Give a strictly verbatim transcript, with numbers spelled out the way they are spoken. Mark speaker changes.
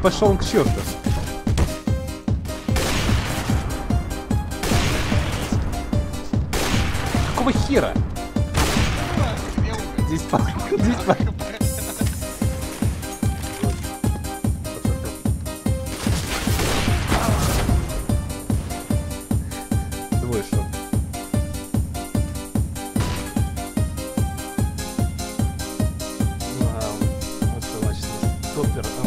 Speaker 1: пошел он к черту. Какого хера? Здесь по... Здесь по... Думаешь, что? Вот что значит топпер.